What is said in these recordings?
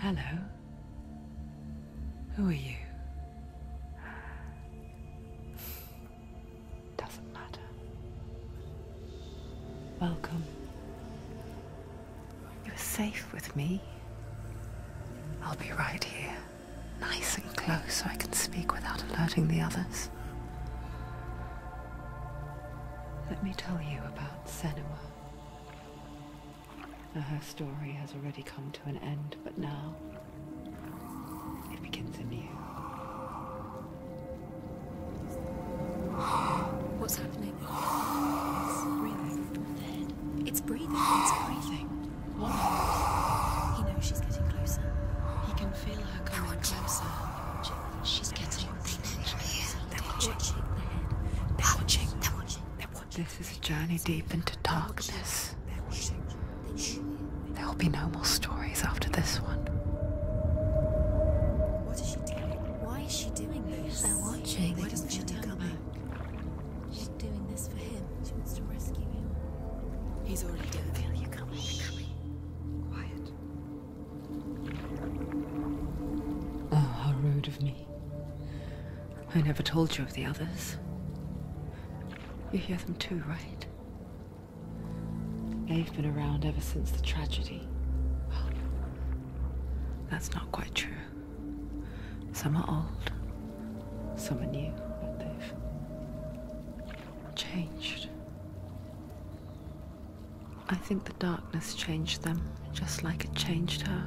Hello. Who are you? Doesn't matter. Welcome. You're safe with me. I'll be right here, nice and close so I can speak without alerting the others. Let me tell you about Senua. Now, her story has already come to an end, but now it begins anew. What's happening? It's breathing. It's breathing. It's breathing. What? He knows she's getting closer. He can feel her coming closer. She's getting closer. They're watching. They're watching. They're watching. They're watching. This is a journey deep into darkness. They're watching. There'll be no more stories after this one. What is she doing? Why is she doing this? They're watching. Why doesn't she turn back? She's doing this for him. She wants to rescue him. He's already dead. I feel you coming. Quiet. Oh, how rude of me. I never told you of the others. You hear them too, right? They've been around ever since the tragedy. Well, that's not quite true. Some are old, some are new, but they've changed. I think the darkness changed them, just like it changed her.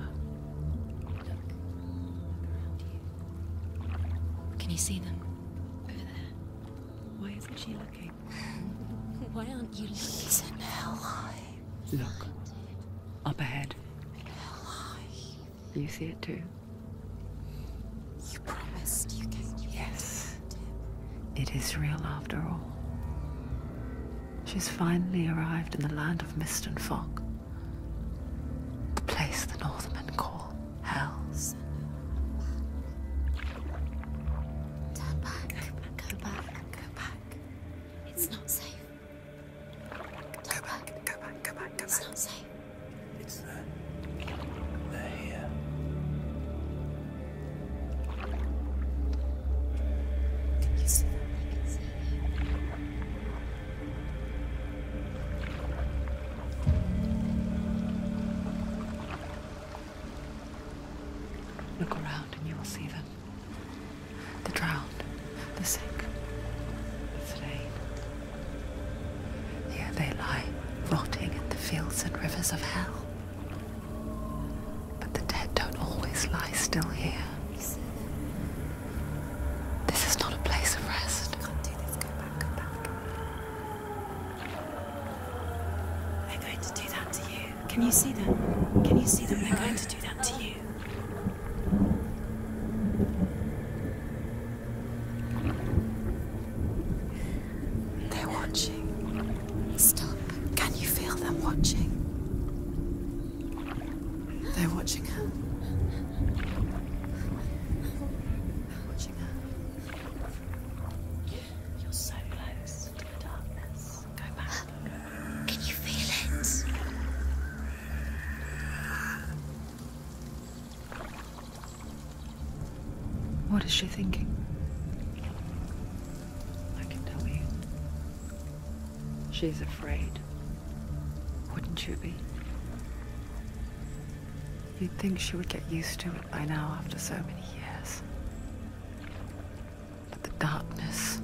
Can you see them? Over there. Why isn't she looking? Why aren't you looking? He's in hell. Look, up ahead. You see it too? You promised you came. Yes. It is real after all. She's finally arrived in the land of mist and fog. The place the Northmen call hell. Turn back. Go back. Go back. It's not safe. Go back, go back, go back, go It's back. not safe. It's there. They're here. Can you see them? I can see them. Look around and you will see them. The drowned, the sick, the slain. Here they lie, rotting in the fields and rivers of hell. But the dead don't always lie still here. This is not a place of rest. Can't do this. Go back. Go back. They're going to do that to you. Can you see them? Can you see them? They're going to do that to you. They're watching. Stop. Can you feel them watching? They're watching her. They're watching her. You're so close to the darkness. Go back. Can you feel it? What is she thinking? I can tell you. She's afraid. Wouldn't you be? You'd think she would get used to it by now after so many years. But the darkness,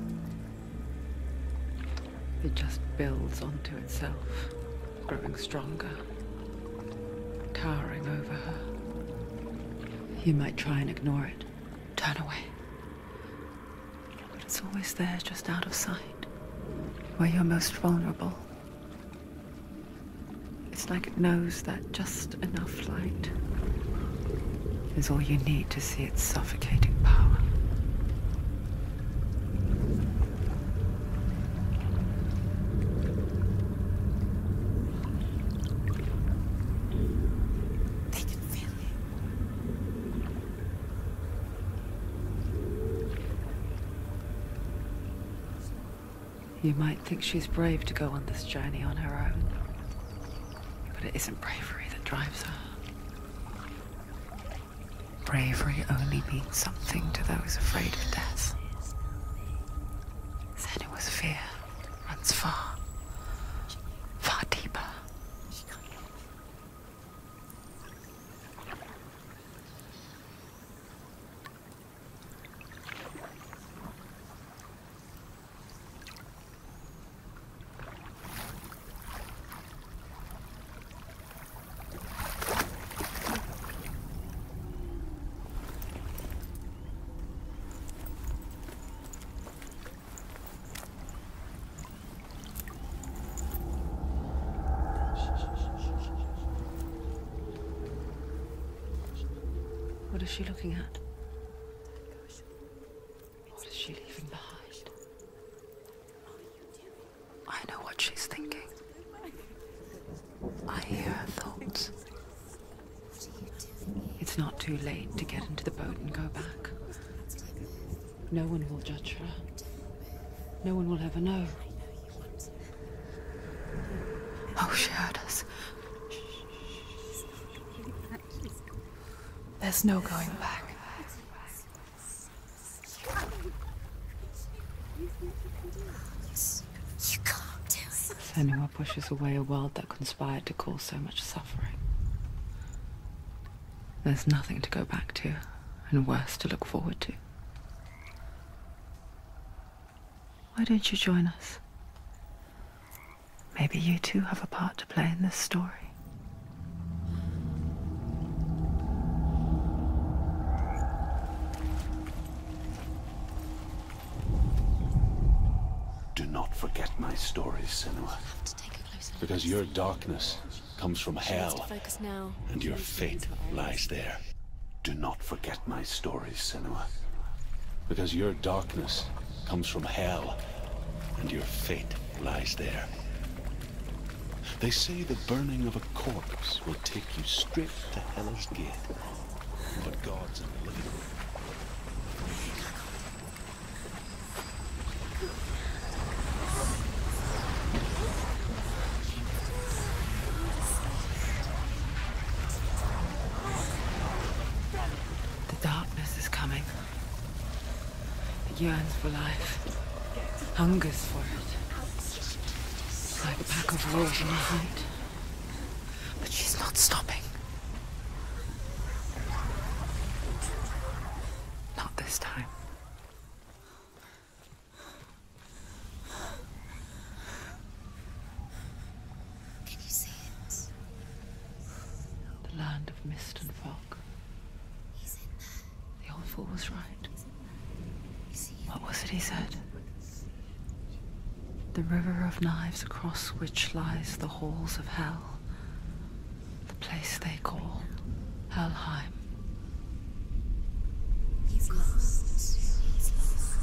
it just builds onto itself, growing stronger, towering over her. You might try and ignore it, turn away. But it's always there, just out of sight, where you're most vulnerable. It's like it knows that just enough light is all you need to see its suffocating power. They can feel You might think she's brave to go on this journey on her own, but it isn't bravery that drives her. bravery only means something to those afraid of death. Senua's fear runs far, far deeper. What is she looking at? What is she leaving behind? I know what she's thinking. I hear her thoughts. It's not too late to get into the boat and go back. No one will judge her. No one will ever know. Oh, she heard us. There's no going back. You can't do it. Senua pushes away a world that conspired to cause so much suffering. There's nothing to go back to, and worse to look forward to. Why don't you join us? Maybe you too have a part to play in this story. Do not forget my stories, Senua. To take a closer look. Because your darkness comes from She needs to hell, focus now. and your fate lies there. Do not forget my stories, Senua. Because your darkness comes from hell, and your fate lies there. They say the burning of a corpse will take you straight to Hela's gate. But God's in the living room. The darkness is coming. It yearns for life, hungers for it. Like a pack of wolves in the hunt. But she's not stopping. Not this time. Can you see it? The land of mist and fog. He's in there. The old fool was right. You see him? What was it he said? The river of knives across which lies the halls of hell. The place they call Helheim. He's lost. He's lost.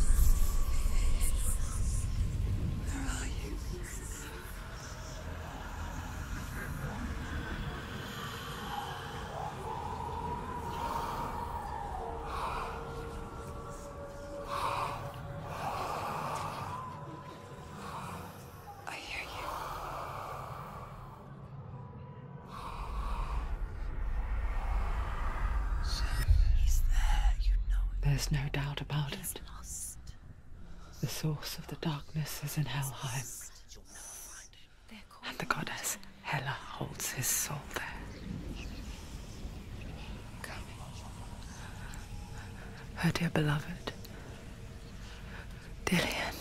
Where are you? I hear you. He's there, you know it. There's no doubt about He's it. lost. The source of the darkness is in Helheim, They're called and the goddess Hela holds his soul there. Her dear beloved, Dillian.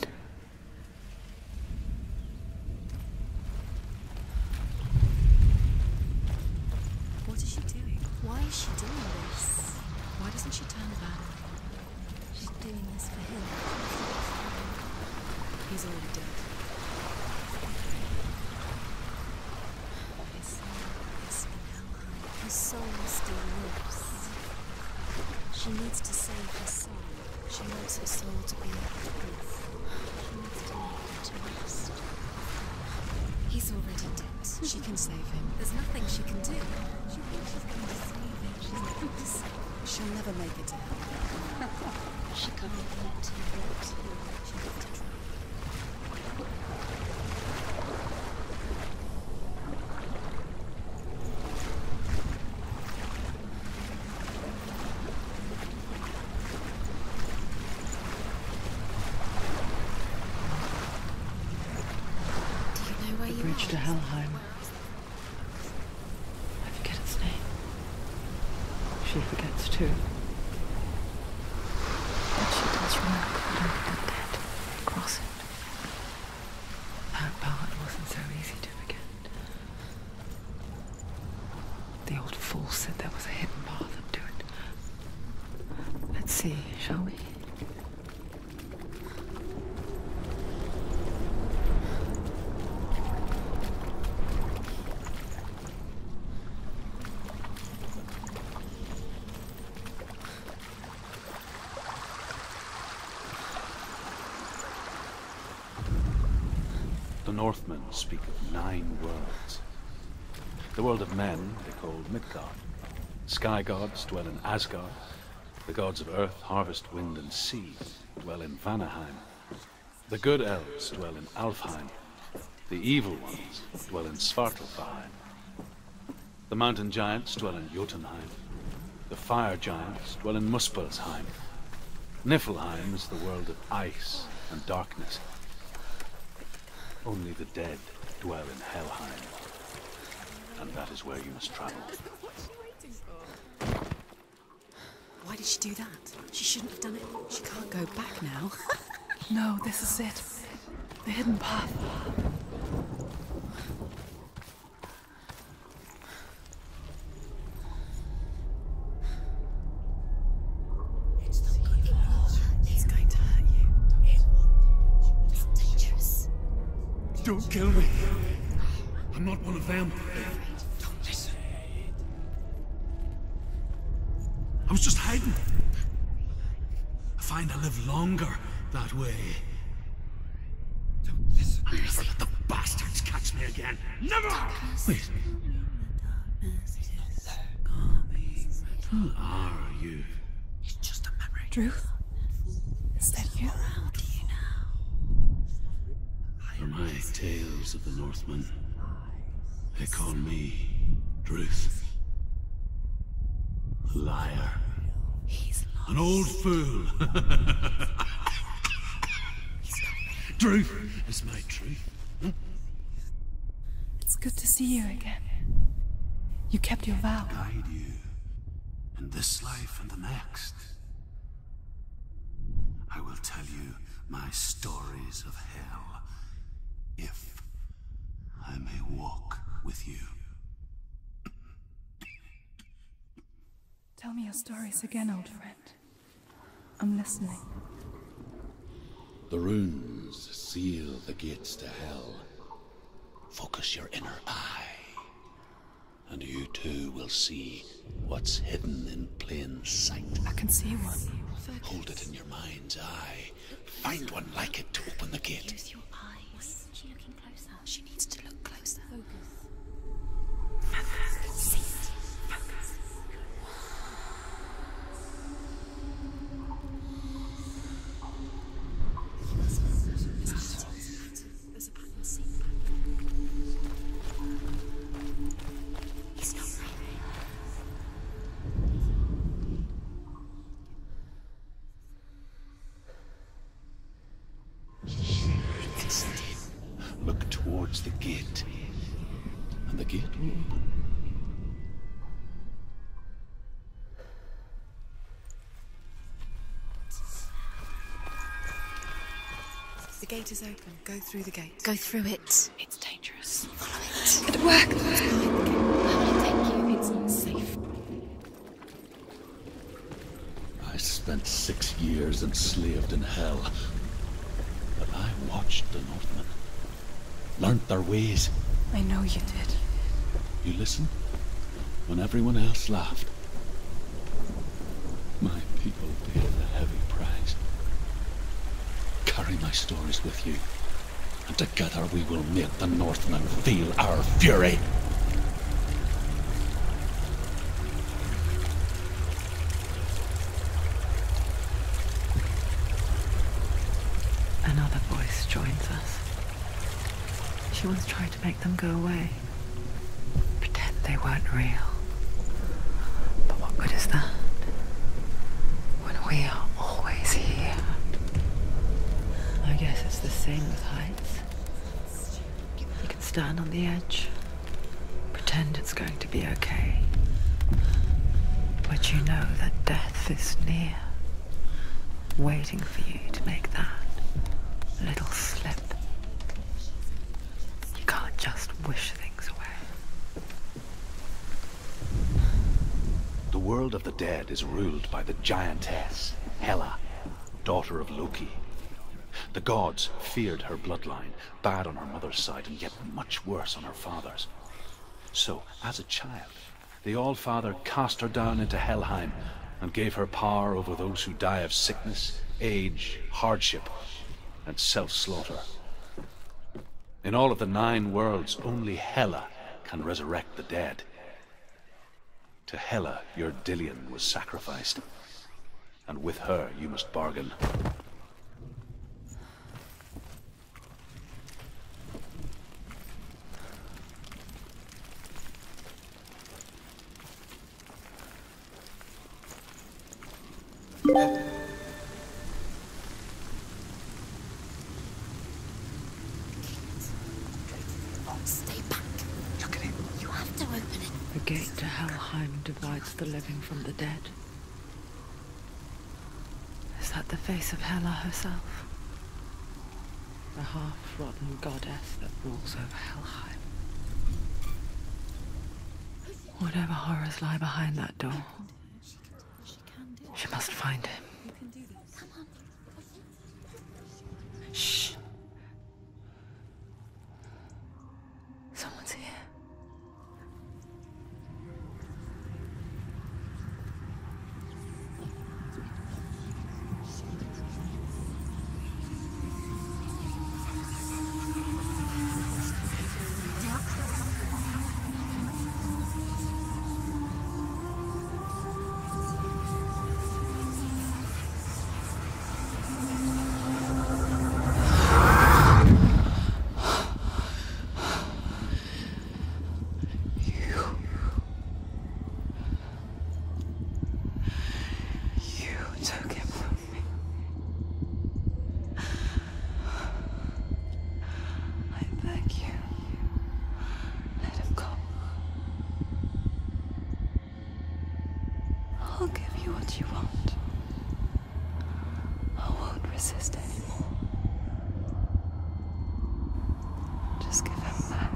What is she doing? Why is she doing this? Why doesn't she turn back? She's doing this for him. He's already dead. His soul is in Helheim. His soul still lives. She needs to save her soul. She wants her soul to be like proof. She needs to leave him to rest. He's already dead. She can save him. There's nothing she can do. She thinks she's going to save him. She's not going to save him. She'll never make it to hell. She can't let him rot. She'll have to try. Helheim. I forget its name. She forgets too. But she does remember that only the dead cross it. That part wasn't so easy to forget. The old fool said there was a hidden path up to it. Let's see, shall we? The Northmen speak of 9 worlds. The world of men they call Midgard. Sky gods dwell in Asgard. The gods of earth, harvest, wind, and sea dwell in Vanaheim. The good elves dwell in Alfheim. The evil ones dwell in Svartalfheim. The mountain giants dwell in Jotunheim. The fire giants dwell in Muspelheim. Niflheim is the world of ice and darkness. Only the dead dwell in Helheim. And that is where you must travel. Why did she do that? She shouldn't have done it. She can't go back now. No, this is it. The hidden path. It's going to hurt you. It's dangerous. Don't kill me. I'm not one of them. Don't listen. I was just hiding. I find I live longer that way. Don't listen. I'll never let the bastards catch me again. Never! Wait. Who are you? It's just a memory. Druth? Is that you? Around you now. For my tales of the Northmen, they call me Druth. A liar. He's lost. An old fool. Druth is my truth. It's good to see you again. You kept your vow. Guide you in this life and the next. I will tell you my stories of hell, if I may walk with you. Tell me your stories again, old friend. I'm listening. The runes seal the gates to hell. Focus your inner eye, and you too will see what's hidden in plain sight. I can see one. Hold it in your mind's eye. Find one like it to open the gate. Use your eyes. She looking closer. She needs to look closer. There's a pattern. See. He's not right. Look towards the gate, and the gate will open. The gate is open. Go through the gate. Go through it. It's dangerous. Follow it. It worked! It's behind the gate. How will it take you? It's not safe. I spent 6 years enslaved in hell, but I watched the Northmen, learnt their ways. I know you did. You listened when everyone else laughed. My people paid a heavy price. Carry my stories with you, and together we will make the Northmen feel our fury. Another voice joins us. She once tried to make them go away. Pretend they weren't real. But what good is that? When we are always here. I guess it's the same with heights. You can stand on the edge. Pretend it's going to be okay. But you know that death is near, waiting for you to make that little slip. You can't just wish things away. The world of the dead is ruled by the giantess, Hela, daughter of Loki. The gods feared her bloodline, bad on her mother's side and yet much worse on her father's. So, as a child, the All-Father cast her down into Helheim and gave her power over those who die of sickness, age, hardship, and self-slaughter. In all of the 9 worlds, only Hela can resurrect the dead. To Hela, your Dillion was sacrificed, and with her you must bargain. Stay back. Look at him. You have to open it. The gate to Helheim divides the living from the dead. Is that the face of Hela herself? The half-rotten goddess that rules over Helheim. Whatever horrors lie behind that door, she must find him. Shh. Someone's here. I'll give you what you want. I won't resist anymore. Just give him back.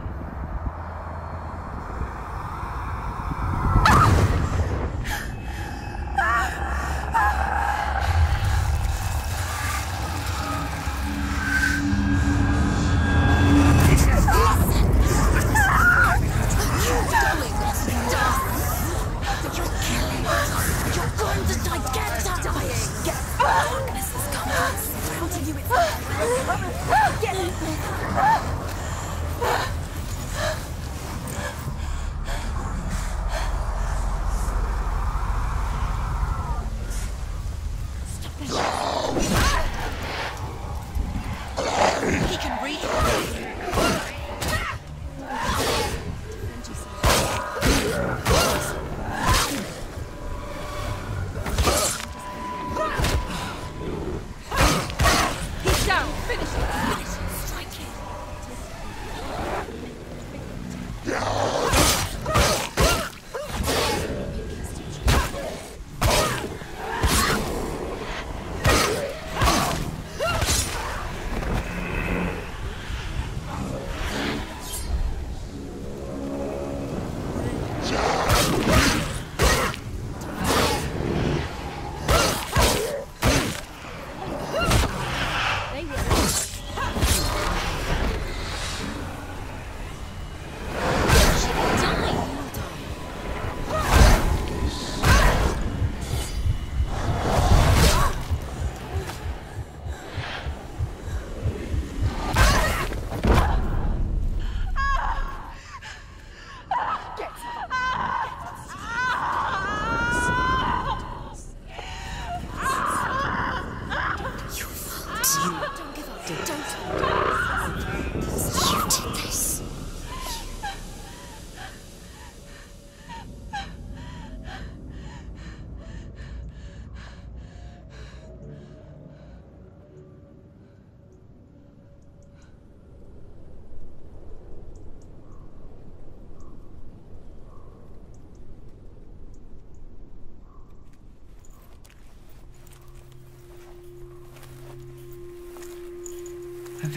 He can read. He's down. Finish it. Finish it. Strike it. Yeah.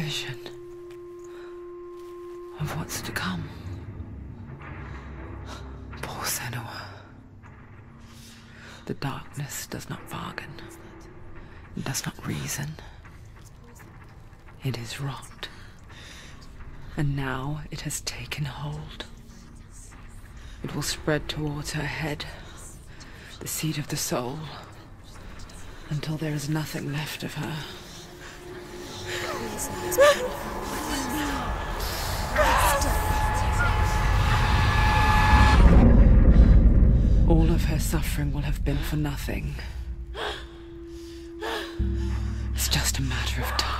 vision of what's to come. Poor Senua. The darkness does not bargain. It does not reason. It is rot. And now it has taken hold. It will spread towards her head, the seat of the soul, until there is nothing left of her. All of her suffering will have been for nothing. It's just a matter of time.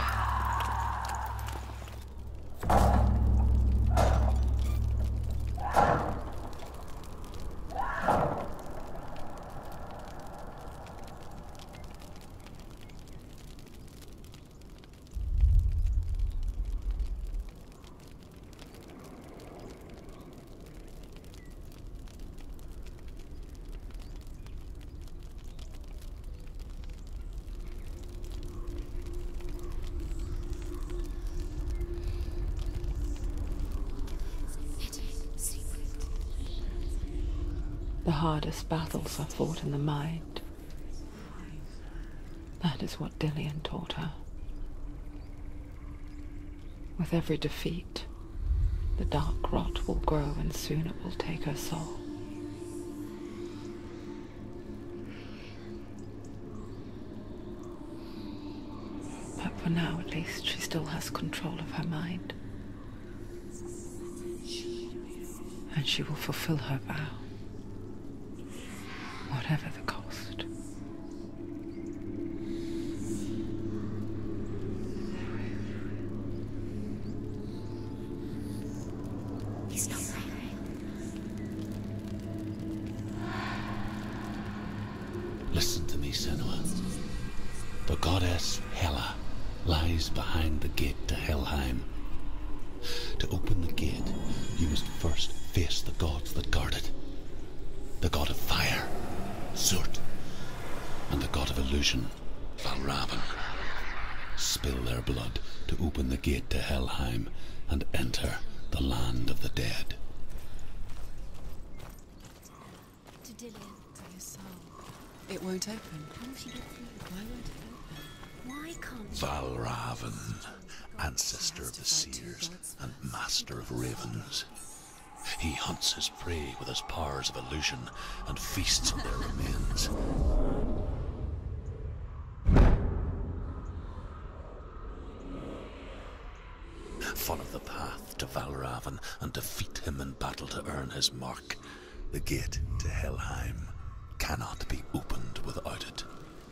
The hardest battles are fought in the mind. That is what Dillion taught her. With every defeat, the dark rot will grow and soon it will take her soul. But for now, at least, she still has control of her mind. And she will fulfill her vow. Whatever the cost. He's not there. Listen to me, Senua. The goddess Hela lies behind the gate to Helheim. To open the gate, you must first face the gods that guard it. The god of fire, Zurt, and the god of illusion, Valravn. Spill their blood to open the gate to Helheim and enter the land of the dead. To Dillion. To his soul. It won't open. How will she get through? Why won't it open? Why can't Valravn, ancestor of the seers and master of ravens. He hunts his prey with his powers of illusion and feasts on their remains. Follow the path to Valravn and defeat him in battle to earn his mark. The gate to Helheim cannot be opened without it.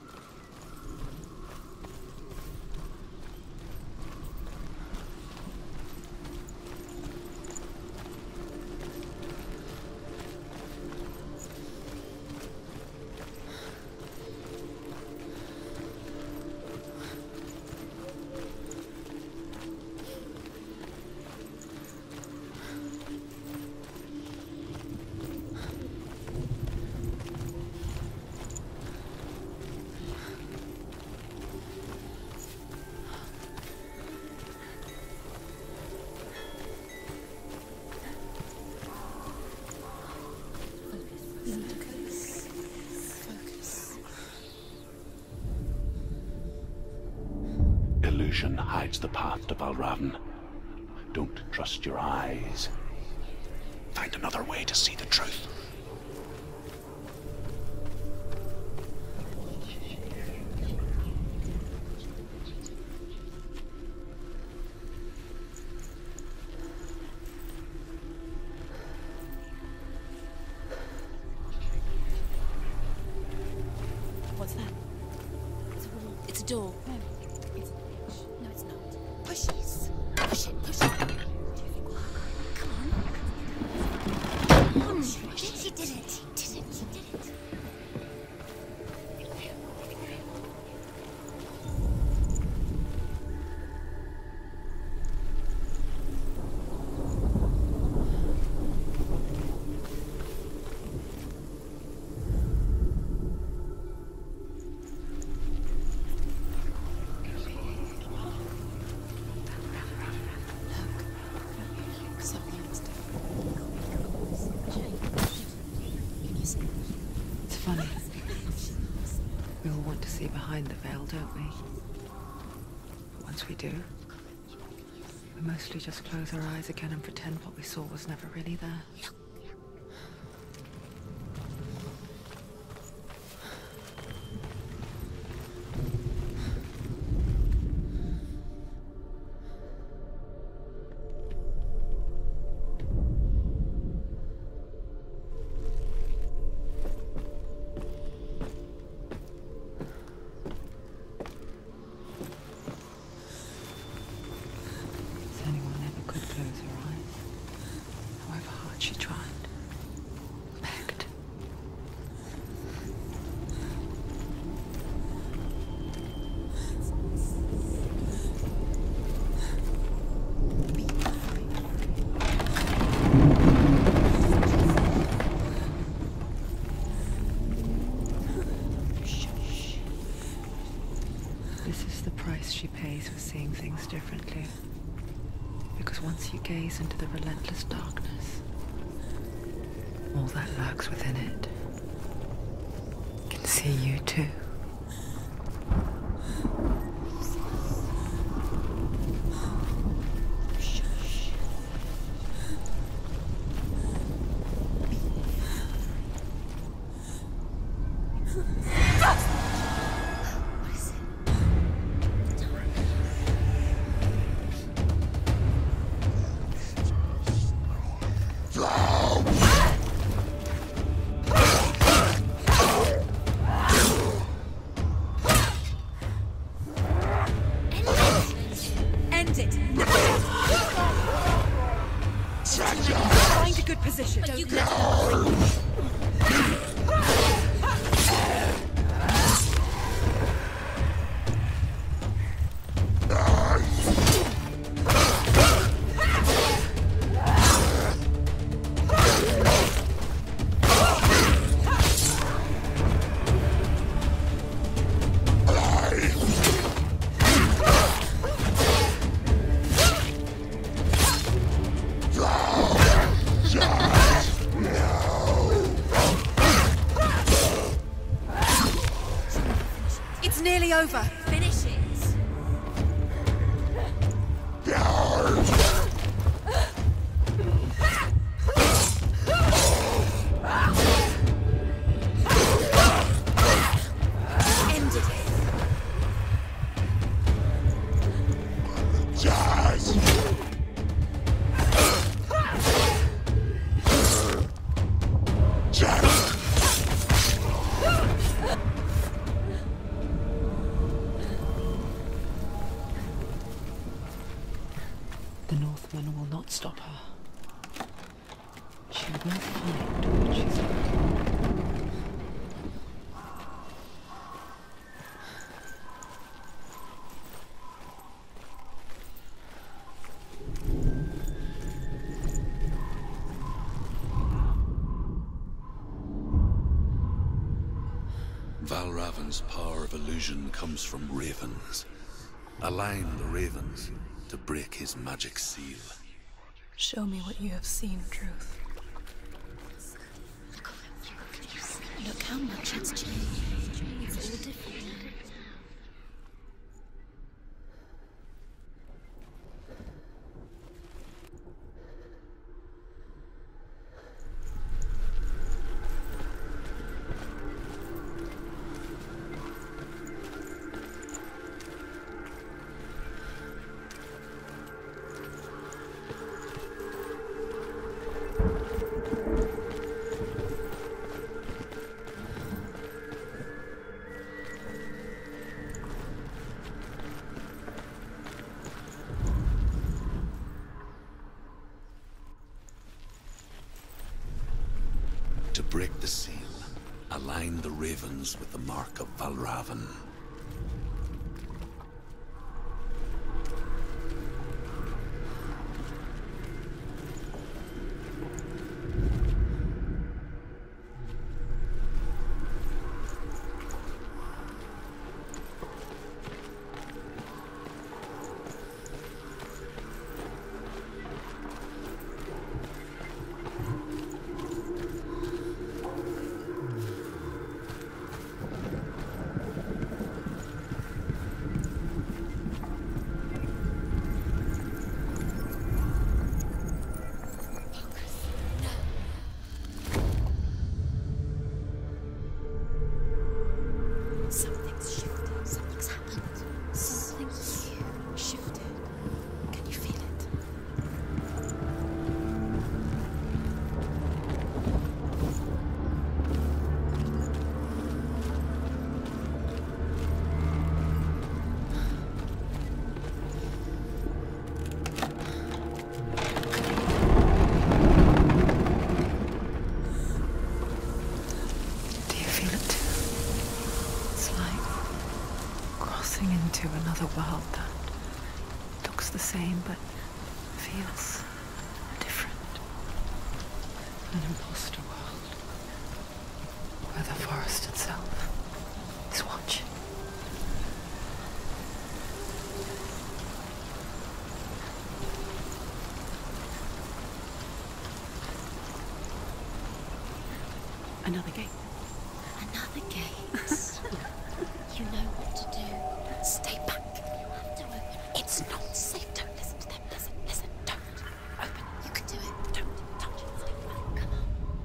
Illusion hides the path to Valravn. Don't trust your eyes. Find another way to see the truth. What's that? It's a wall. It's a door. No, it's no, it's not. Push it. Push it. Push it. Come on. Come on. She did it. She did it. She did it. funny. We all want to see behind the veil, don't we? But once we do, we mostly just close our eyes again and pretend what we saw was never really there. She tried. Begged. This is the price she pays for seeing things differently. Because once you gaze into the relentless darkness, all that lurks within it can see you too. Find a good position. Don't let them. It's nearly over. Finish it. End it. The Northman will not stop her. She will find what she's looking for. Valravan's power of illusion comes from ravens. Align the ravens to break his magic seal. Show me what you have seen, Truth. Look how much it's changed. It's all different now. To break the seal, align the ravens with the mark of Valravan. into another world that looks the same but feels different. An imposter world where the forest itself is watching. Another gate. Another gate. You know what to do. Stay back. You have to open. It's not safe. Don't listen to them. Listen. Don't. Open. You can do it. Don't touch it. Stay back. Come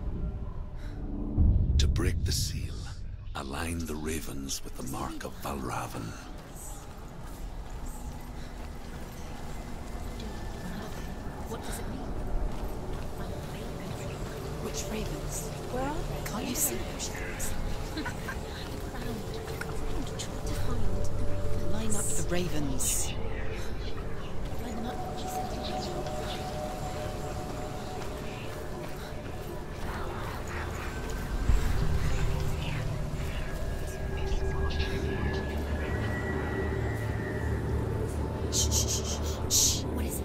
on. To break the seal, align the ravens with the mark of Valravan. What does it mean? Which ravens? Where are they? Can't you see them? Line up the ravens. Line them up. She said. Shh. What is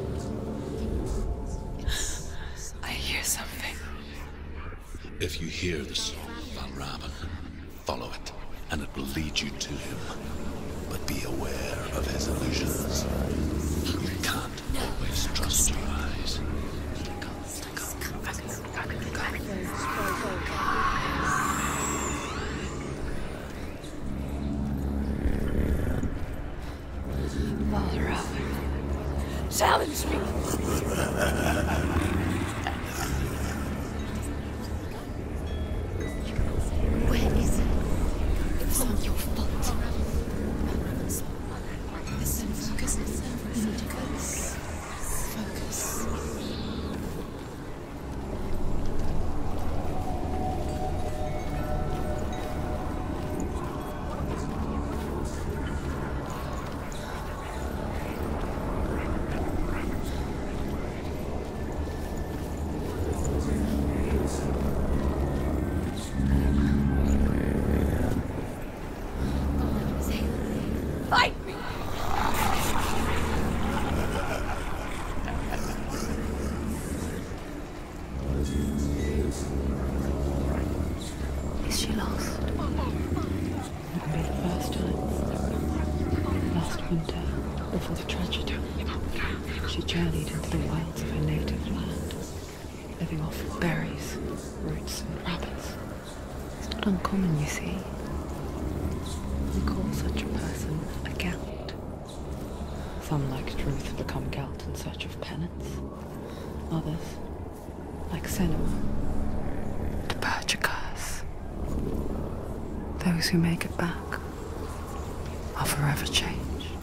it? I hear something. If you hear the song of Valravan, follow it, and it will lead you to him. But be aware of his illusions. You can't always trust your eyes. Valravan. Challenge me! Where is it? It's not your fault. Listen, focus. You need to focus. Focus. Fight me! Is she lost? It could be the first time. Last winter, before the tragedy, she journeyed into the wilds of her native land, living off of berries, roots, and rabbits. It's not uncommon, you see. We call such a person a Gelt. Some, like Truth, become Gelt in search of penance. Others, like Senua, to purge a curse. Those who make it back are forever changed.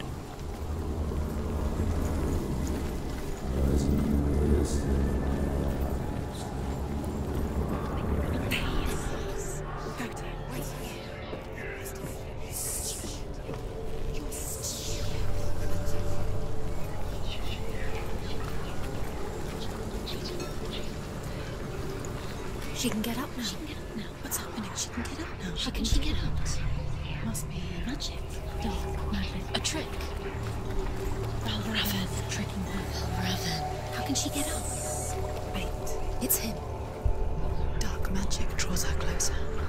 She can get up now. What's happening? She can get up now. How can she get up? Must be Magic. Dark magic. A trick. Valravan tricking her. Valravan. How can she get up? Wait. It's him. Dark magic draws her closer.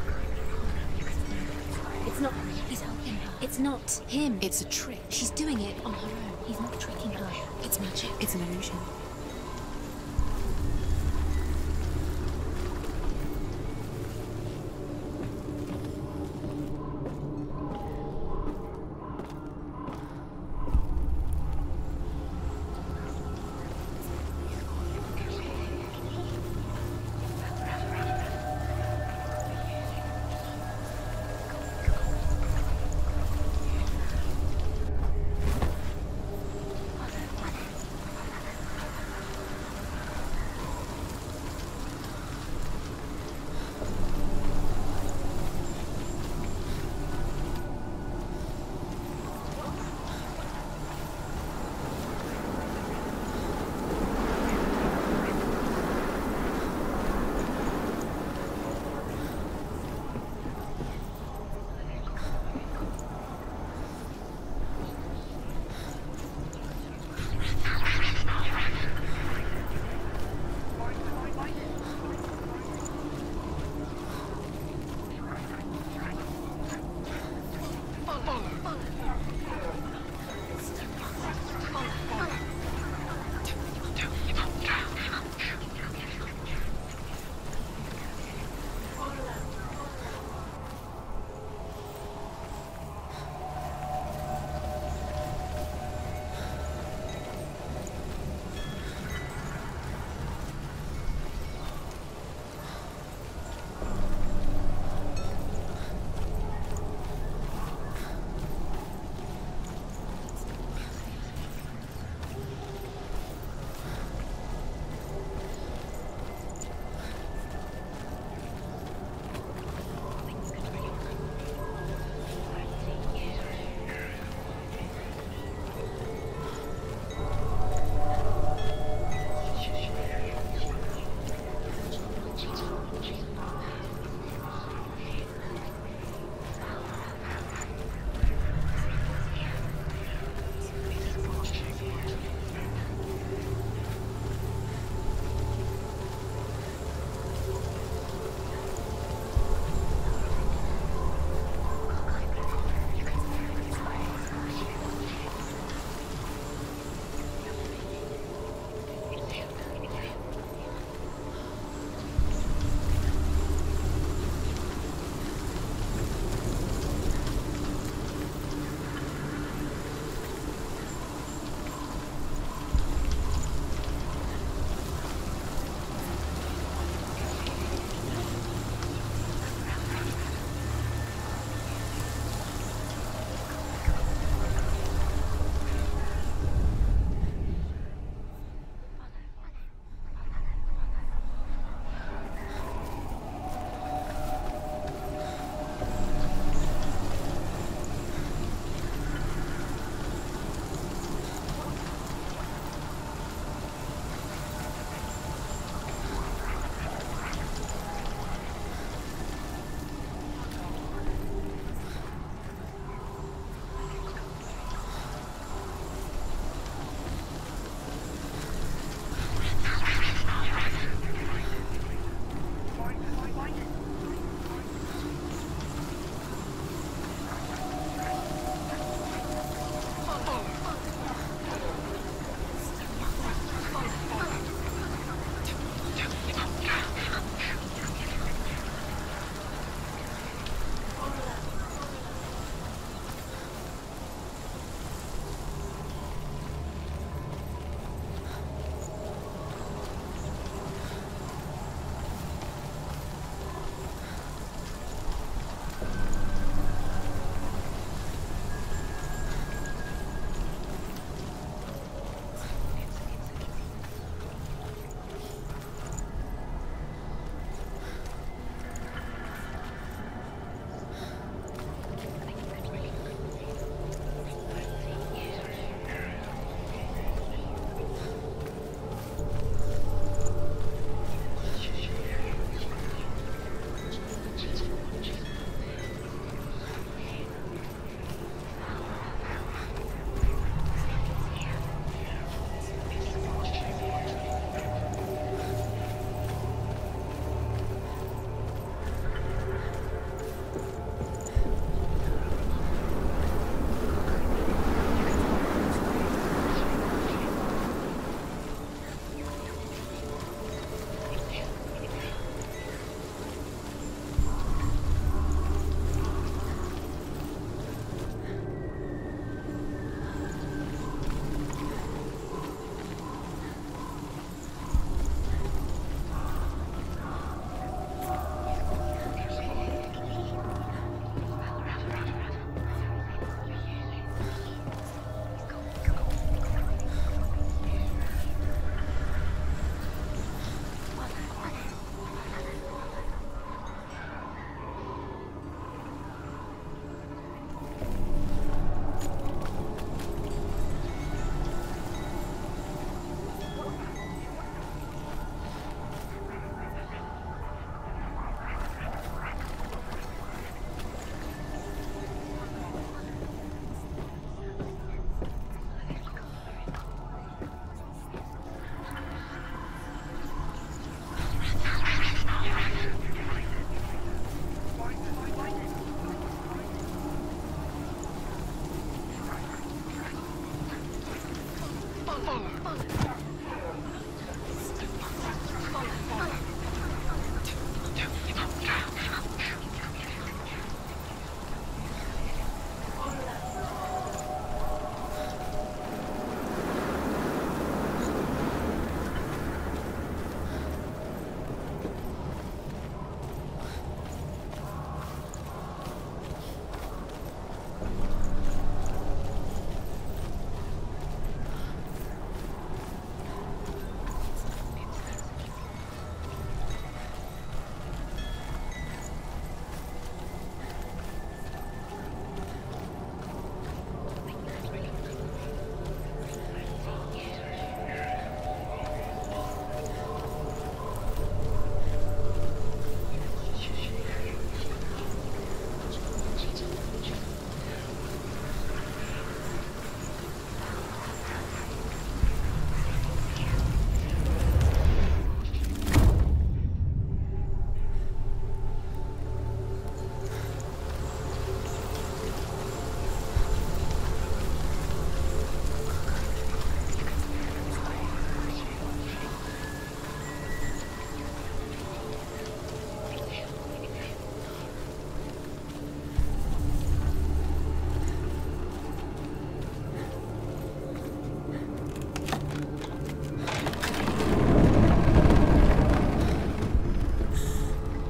It's not. He's helping her. It's not him. It's a trick. She's doing it on her own. He's not tricking her. It's magic. It's an illusion.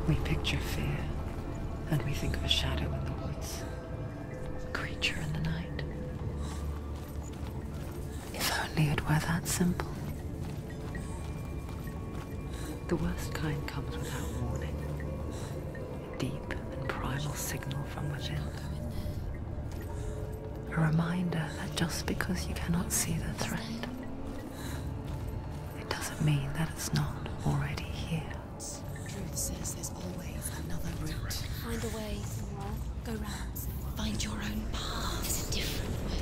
We picture fear, and we think of a shadow in the woods, a creature in the night. If only it were that simple. The worst kind comes without warning. A deep and primal signal from within. A reminder that just because you cannot see the threat, it doesn't mean that it's not already here. Truth says there's always another route. Find a way. Go round. Find your own path. There's a different way.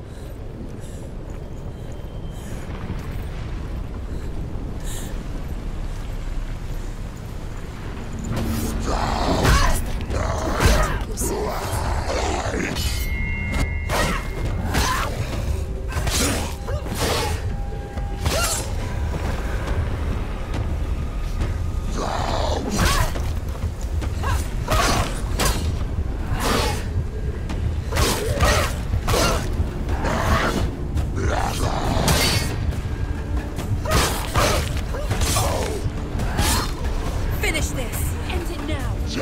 Finish this! End it now! She's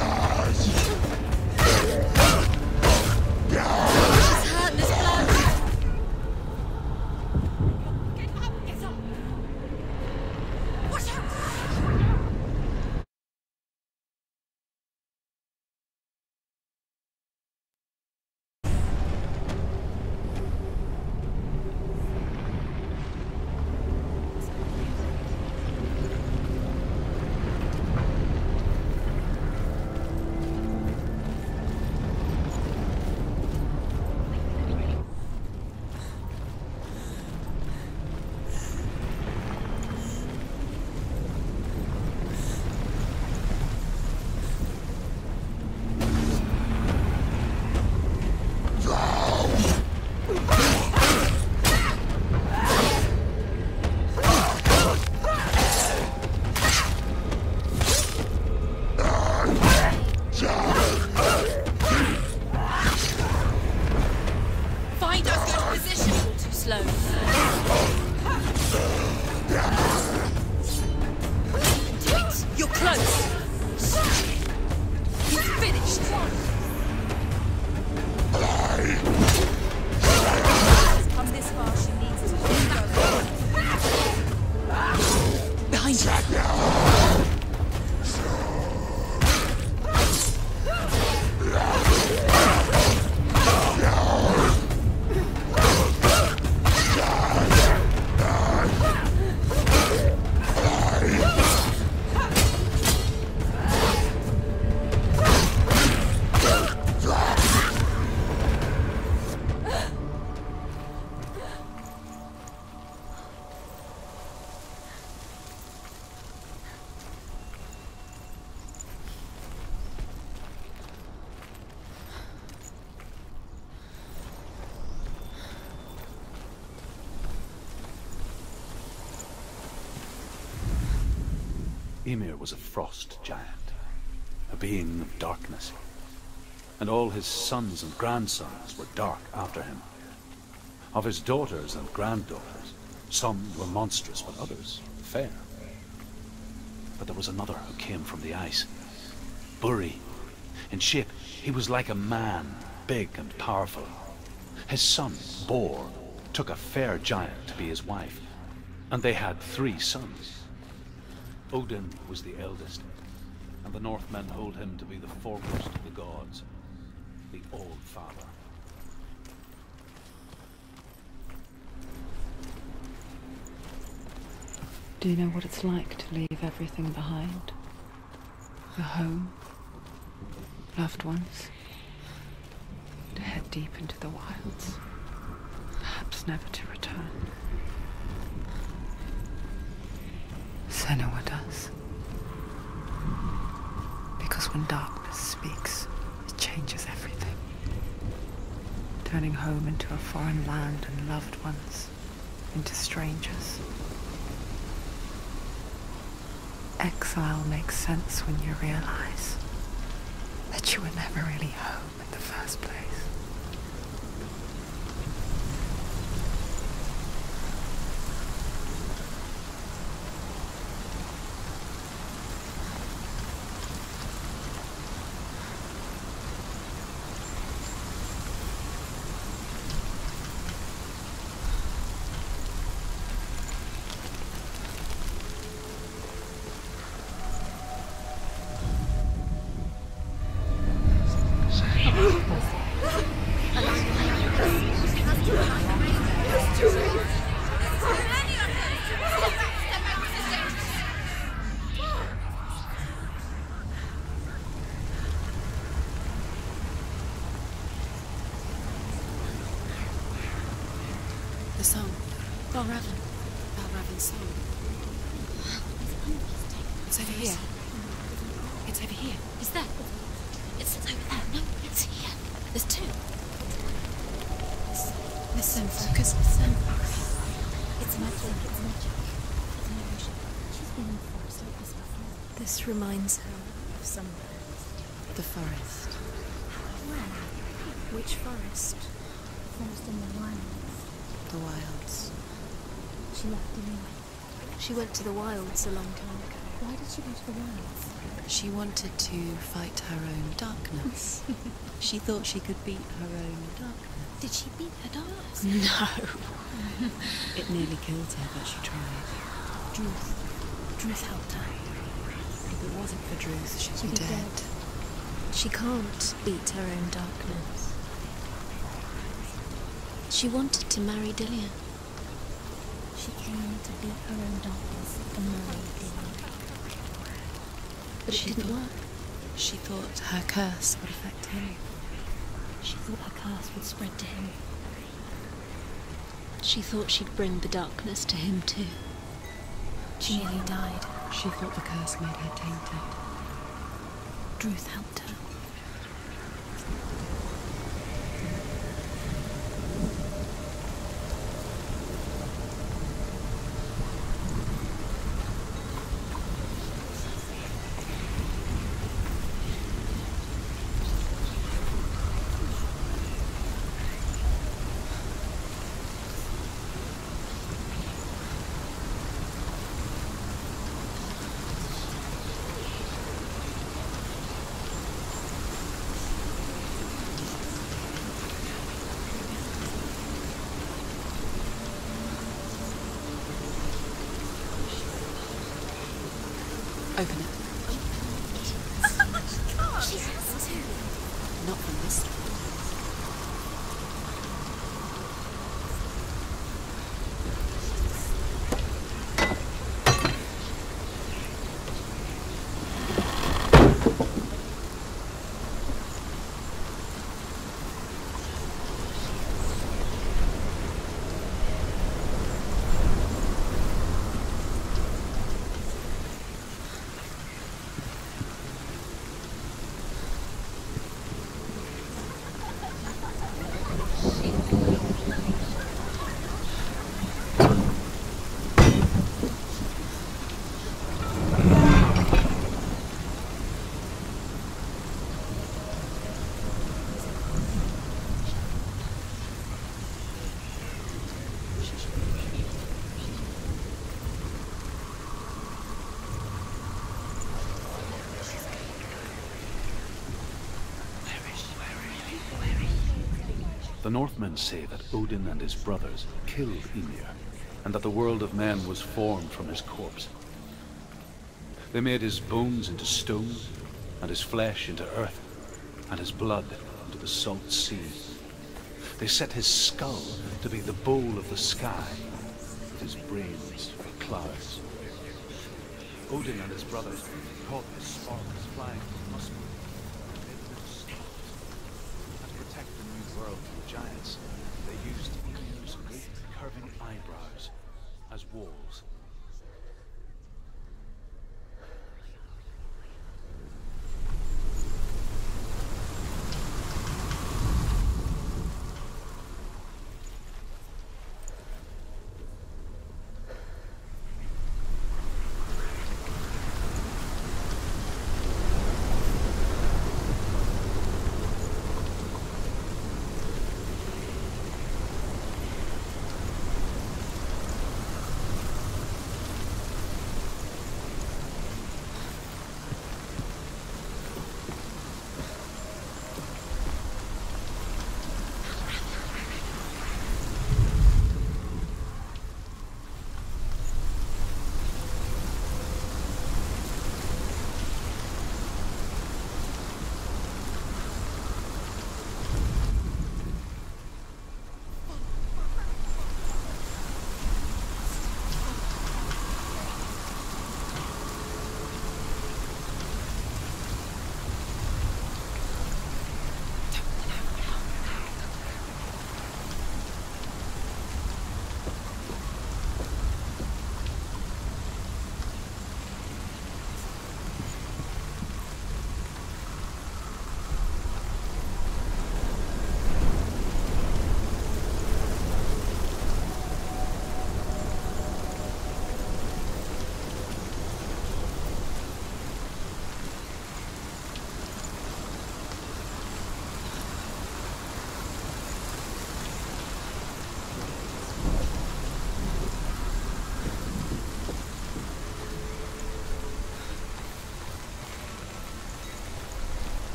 hurt this blood! Get up! Get up! Watch out! Find a good position! Too slow. Do it! You're close! He's finished! Come this far, she needs to go. Behind you! Ymir was a frost giant, a being of darkness, and all his sons and grandsons were dark after him. Of his daughters and granddaughters, some were monstrous, but others fair. But there was another who came from the ice, Buri. In shape, he was like a man, big and powerful. His son, Bor, took a fair giant to be his wife, and they had 3 sons. Odin was the eldest, and the Northmen hold him to be the foremost of the gods, the All-Father. Do you know what it's like to leave everything behind? A home, loved ones, to head deep into the wilds, perhaps never to return. Senua does. Because when darkness speaks, it changes everything. Turning home into a foreign land and loved ones into strangers. Exile makes sense when you realize that you were never really home in the first place. The song. Balravan. Balravan's song. It's over here. It's over here. Is that? It's over there. No, it's here. There's two. Listen, focus. Listen. It's magic. It's magic. It's an illusion. She's been in the forest like this before. This reminds her of somewhere. The forest. Where? Which forest? The forest in the wilds. The wilds. She left anyway. She went to the wilds a long time ago. Why did she go to the wilds? She wanted to fight her own darkness. She thought she could beat her own darkness. Did she beat her darkness? No. It nearly killed her, but she tried. Druth helped her. If it wasn't for Druth, she'd be dead. She can't beat her own darkness. She wanted to marry Dillian. She came to beat her own darkness and marry Dillian. But it didn't work. She thought her curse would affect him. She thought her curse would spread to him. She thought she'd bring the darkness to him too. She nearly died. She thought the curse made her tainted. Druth helped her. Open it. She has to. Not from this side. The Northmen say that Odin and his brothers killed Ymir, and that the world of men was formed from his corpse. They made his bones into stone, and his flesh into earth, and his blood into the salt sea. They set his skull to be the bowl of the sky, with his brains for clouds. Odin and his brothers caught the sparks flying from Muspelheim. To protect the new world from the giants, they used Ymir's great curving eyebrows as walls.